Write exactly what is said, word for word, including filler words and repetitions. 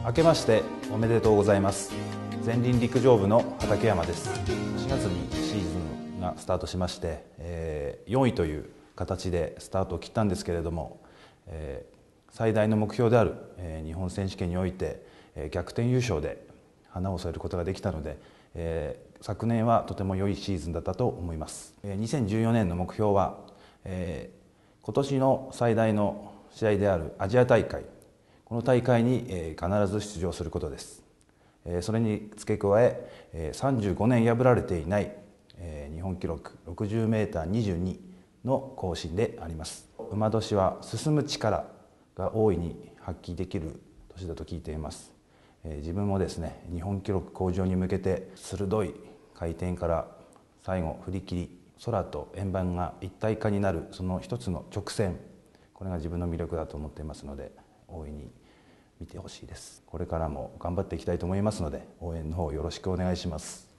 明けましておめでとうございます。前輪陸上部の畠山です。しがつにシーズンがスタートしまして、えー、よんいという形でスタートを切ったんですけれども、えー、最大の目標である、えー、日本選手権において、えー、逆転優勝で花を添えることができたので、えー、昨年はとても良いシーズンだったと思います。えー、にせんじゅうよねんの目標は、えー、今年の最大の試合であるアジア大会、この大会に必ず出場することです。それに付け加え、さんじゅうごねん破られていない日本記録 ろくじゅうメーターにじゅうに の更新であります。馬年は進む力が大いに発揮できる年だと聞いています。自分もですね、日本記録向上に向けて鋭い回転から最後振り切り、空と円盤が一体化になるその一つの直線、これが自分の魅力だと思っていますので、大いに見てほしいです。これからも頑張っていきたいと思いますので、応援の方よろしくお願いします。